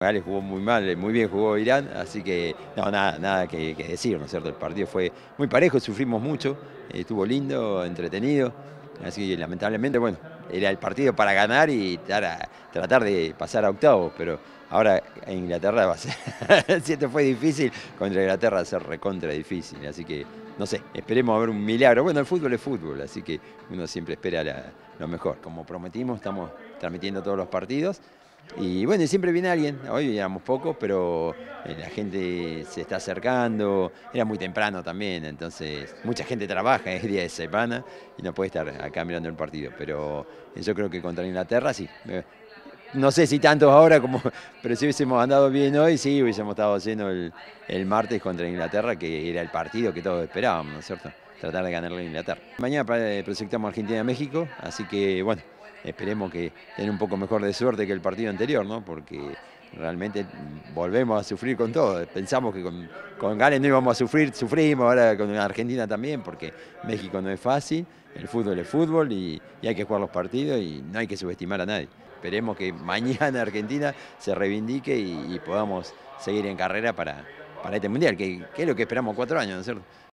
Gales jugó muy mal, muy bien jugó Irán, así que no, nada que decir, ¿no es cierto? El partido fue muy parejo, sufrimos mucho, estuvo lindo, entretenido, así que lamentablemente, bueno, era el partido para ganar y tratar de pasar a octavos, pero ahora en Inglaterra va a ser, si esto fue difícil, contra Inglaterra va a ser recontra difícil, así que no sé, esperemos a ver un milagro. Bueno, el fútbol es fútbol, así que uno siempre espera lo mejor. Como prometimos, estamos transmitiendo todos los partidos. Y bueno, y siempre viene alguien, hoy éramos pocos, pero la gente se está acercando, era muy temprano también, entonces mucha gente trabaja, es día de semana y no puede estar acá mirando el partido, pero yo creo que contra Inglaterra sí. No sé si tantos ahora como, pero si hubiésemos andado bien hoy, sí, hubiésemos estado haciendo el martes contra Inglaterra, que era el partido que todos esperábamos, ¿no es cierto? Tratar de ganarle a Inglaterra. Mañana proyectamos Argentina-México, así que bueno, esperemos que tenga un poco mejor de suerte que el partido anterior, ¿no? Porque realmente volvemos a sufrir con todo. Pensamos que con Gales no íbamos a sufrir, sufrimos ahora con Argentina también, porque México no es fácil, el fútbol es fútbol y hay que jugar los partidos y no hay que subestimar a nadie. Esperemos que mañana Argentina se reivindique y podamos seguir en carrera para este Mundial, que es lo que esperamos 4 años, ¿no es cierto?